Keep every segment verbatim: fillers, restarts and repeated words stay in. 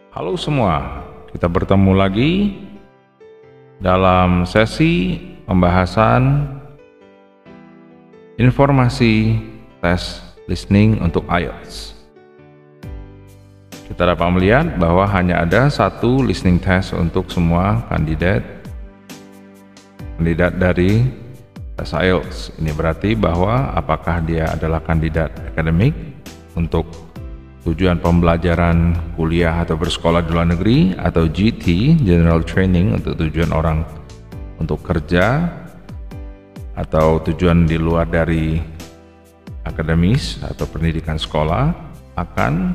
Halo semua, kita bertemu lagi dalam sesi pembahasan informasi tes listening untuk I E L T S. Kita dapat melihat bahwa hanya ada satu listening test untuk semua kandidat kandidat dari tes I E L T S. Ini berarti bahwa apakah dia adalah kandidat akademik untuk tujuan pembelajaran kuliah atau bersekolah di luar negeri, atau G T General Training untuk tujuan orang untuk kerja atau tujuan di luar dari akademis atau pendidikan sekolah, akan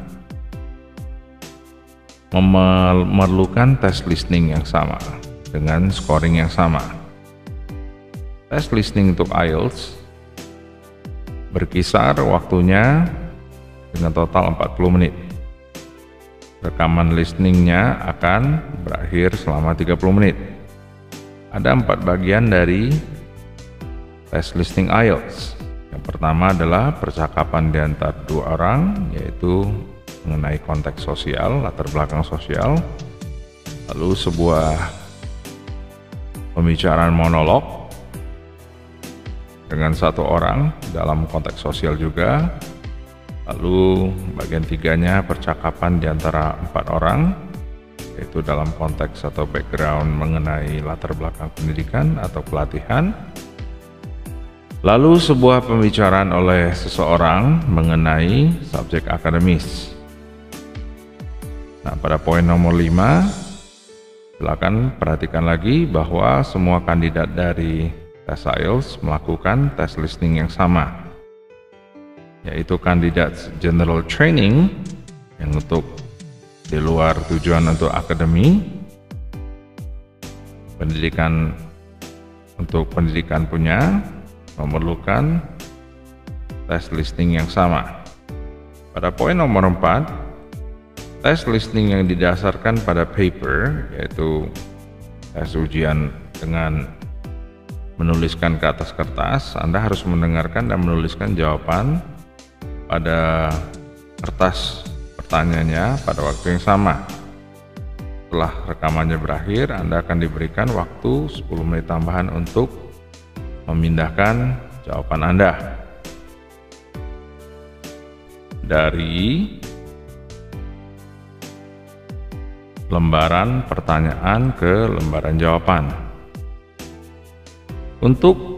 memerlukan tes listening yang sama dengan scoring yang sama. Tes listening untuk I E L T S berkisar waktunya dengan total empat puluh menit. Rekaman listeningnya akan berakhir selama tiga puluh menit. Ada empat bagian dari tes listening I E L T S. Yang pertama adalah percakapan di antara dua orang, yaitu mengenai konteks sosial, latar belakang sosial. Lalu sebuah pembicaraan monolog dengan satu orang dalam konteks sosial juga. Lalu bagian tiganya percakapan di antara empat orang, yaitu dalam konteks atau background mengenai latar belakang pendidikan atau pelatihan. Lalu sebuah pembicaraan oleh seseorang mengenai subjek akademis. Nah, pada poin nomor lima, silakan perhatikan lagi bahwa semua kandidat dari tes I E L T S melakukan tes listening yang sama, yaitu kandidat General Training yang untuk di luar tujuan untuk akademi, pendidikan untuk pendidikan punya memerlukan tes listening yang sama. Pada poin nomor empat, tes listening yang didasarkan pada paper, yaitu tes ujian dengan menuliskan ke atas kertas. Anda harus mendengarkan dan menuliskan jawaban pada kertas pertanyaannya pada waktu yang sama. Setelah rekamannya berakhir, Anda akan diberikan waktu sepuluh menit tambahan untuk memindahkan jawaban Anda dari lembaran pertanyaan ke lembaran jawaban. Untuk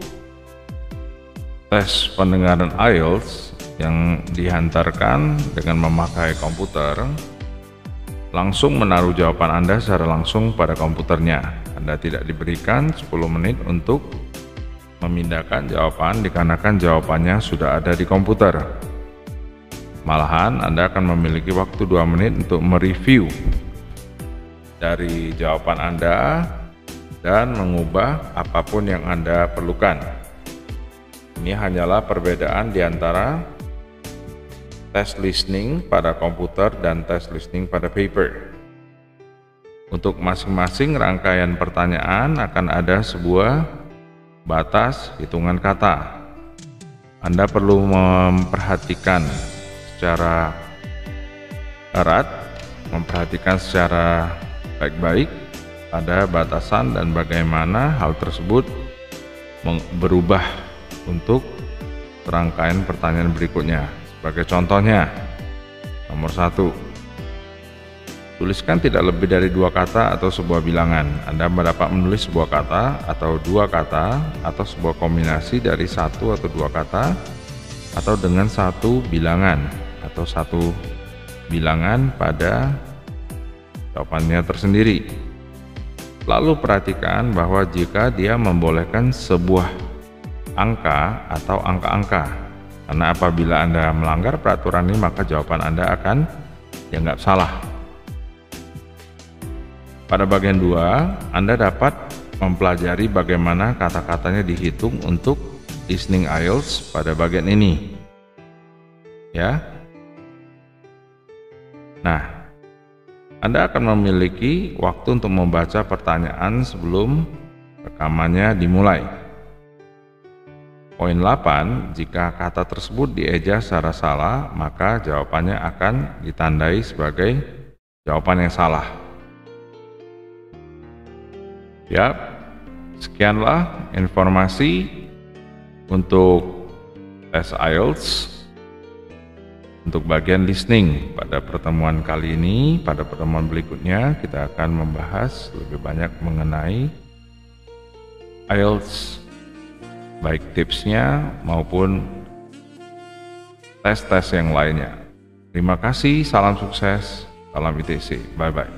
tes pendengaran I E L T S yang dihantarkan dengan memakai komputer, langsung menaruh jawaban Anda secara langsung pada komputernya. Anda tidak diberikan sepuluh menit untuk memindahkan jawaban dikarenakan jawabannya sudah ada di komputer. Malahan Anda akan memiliki waktu dua menit untuk mereview dari jawaban Anda dan mengubah apapun yang Anda perlukan. Ini hanyalah perbedaan di antara tes listening pada komputer dan tes listening pada paper. Untuk masing-masing rangkaian pertanyaan akan ada sebuah batas hitungan kata. Anda perlu memperhatikan secara erat, memperhatikan secara baik-baik pada batasan dan bagaimana hal tersebut berubah untuk rangkaian pertanyaan berikutnya. Sebagai contohnya, nomor satu, tuliskan tidak lebih dari dua kata atau sebuah bilangan. Anda dapat menulis sebuah kata atau dua kata atau sebuah kombinasi dari satu atau dua kata atau dengan satu bilangan atau satu bilangan pada jawabannya tersendiri. Lalu perhatikan bahwa jika dia membolehkan sebuah angka atau angka-angka, karena apabila Anda melanggar peraturan ini maka jawaban Anda akan dianggap salah. Pada bagian dua, Anda dapat mempelajari bagaimana kata-katanya dihitung untuk listening I E L T S pada bagian ini. Ya. Nah, Anda akan memiliki waktu untuk membaca pertanyaan sebelum rekamannya dimulai. Poin delapan, jika kata tersebut dieja secara salah, maka jawabannya akan ditandai sebagai jawaban yang salah. Ya, sekianlah informasi untuk tes I E L T S untuk bagian listening pada pertemuan kali ini. Pada pertemuan berikutnya kita akan membahas lebih banyak mengenai I E L T S, baik tipsnya maupun tes-tes yang lainnya. Terima kasih, salam sukses, salam I T C, bye-bye.